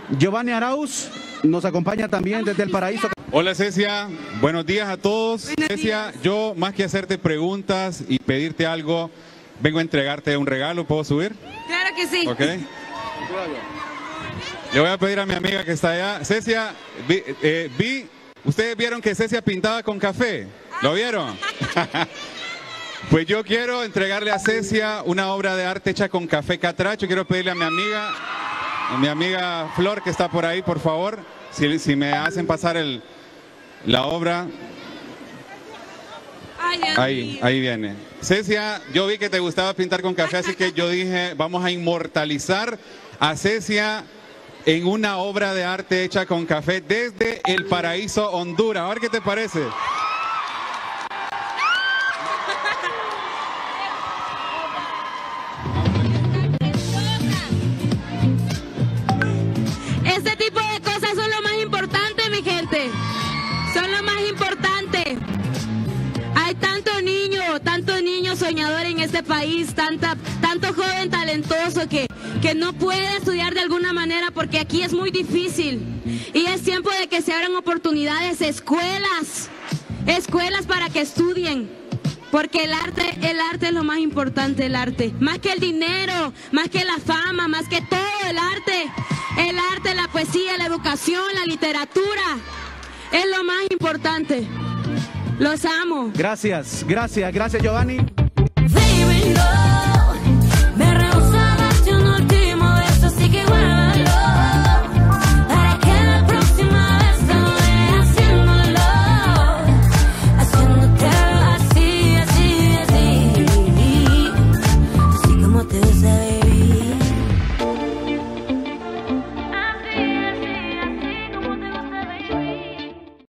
Giovanni Arauz nos acompaña también desde el Paraíso. Hola Cecia, buenos días a todos. Cecia, yo más que hacerte preguntas y pedirte algo, vengo a entregarte un regalo. ¿Puedo subir? Claro que sí. Ok. Le voy a pedir a mi amiga que está allá. Cecia, ¿ustedes vieron que Cecia pintaba con café? ¿Lo vieron? Pues yo quiero entregarle a Cecia una obra de arte hecha con café catracho. Quiero pedirle a mi amiga Flor, que está por ahí, por favor, si me hacen pasar la obra. Ahí viene. Cecia, yo vi que te gustaba pintar con café, así que yo dije, vamos a inmortalizar a Cecia en una obra de arte hecha con café desde el Paraíso, Honduras. A ver qué te parece. Este tipo de cosas son lo más importante, mi gente. Son lo más importante. Hay tanto niño soñador en este país, tanto joven talentoso que no puede estudiar de alguna manera porque aquí es muy difícil. Y es tiempo de que se abran oportunidades, escuelas para que estudien. Porque el arte es lo más importante, el arte. Más que el dinero, más que la fama, más que todo el arte, la poesía, la educación, la literatura, es lo más importante. Los amo. Gracias Giovanni.